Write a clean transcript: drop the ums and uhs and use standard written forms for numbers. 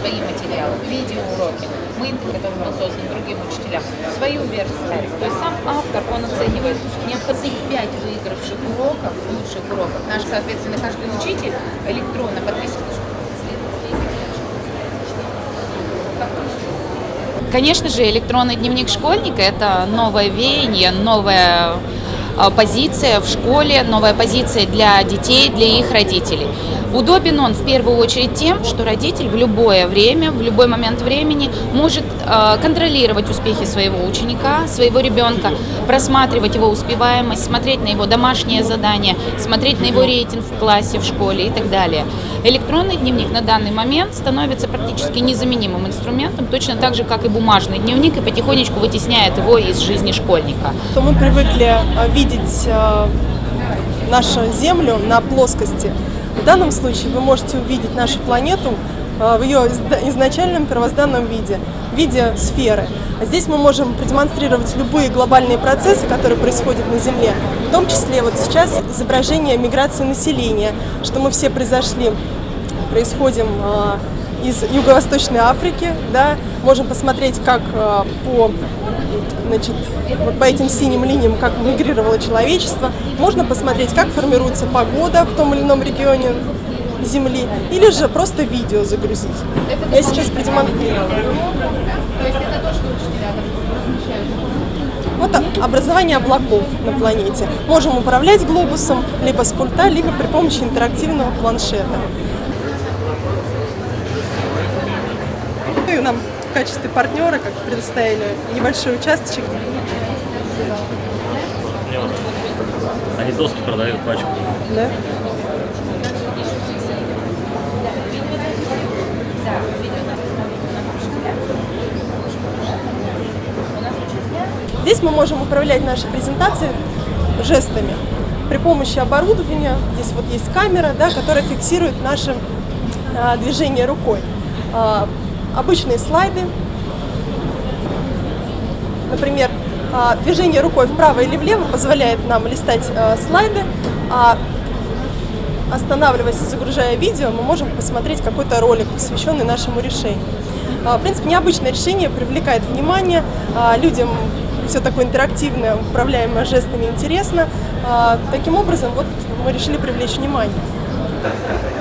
свои материалы, видеоуроки, мынты, которые мы созданы другим учителям, свою версию. То есть сам автор, он оценивает необходимых 5 выигравших уроков, лучших уроков. Наш, соответственно, каждый учитель электронно подписывает. Конечно же, электронный дневник школьника – это новое веяние, новая позиция в школе, новая позиция для детей, для их родителей. Удобен он в первую очередь тем, что родитель в любое время, в любой момент времени может контролировать успехи своего ученика, своего ребенка, просматривать его успеваемость, смотреть на его домашние задания, смотреть на его рейтинг в классе, в школе и так далее. Электронный дневник на данный момент становится практически незаменимым инструментом, точно так же, как и бумажный дневник, и потихонечку вытесняет его из жизни школьника. Мы привыкли видеть нашу Землю на плоскости. В данном случае вы можете увидеть нашу планету в ее изначальном первозданном виде, в виде сферы. Здесь мы можем продемонстрировать любые глобальные процессы, которые происходят на Земле, в том числе вот сейчас изображение миграции населения, что мы все происходим из Юго-Восточной Африки, да, можем посмотреть, как вот по этим синим линиям, как мигрировало человечество. Можно посмотреть, как формируется погода в том или ином регионе Земли, или же просто видео загрузить. Я сейчас продемонстрирую. Вот образование облаков на планете. Можем управлять глобусом либо с пульта, либо при помощи интерактивного планшета. И нам в качестве партнера как предоставили небольшой участочек. Они доски продают пачку. Да? Здесь мы можем управлять нашей презентацией жестами при помощи оборудования. Здесь вот есть камера, да, которая фиксирует наше движение рукой. Обычные слайды, например, движение рукой вправо или влево позволяет нам листать слайды, а останавливаясь и загружая видео, мы можем посмотреть какой-то ролик, посвященный нашему решению. В принципе, необычное решение привлекает внимание, людям все такое интерактивное, управляемое жестами интересно. Таким образом, вот мы решили привлечь внимание.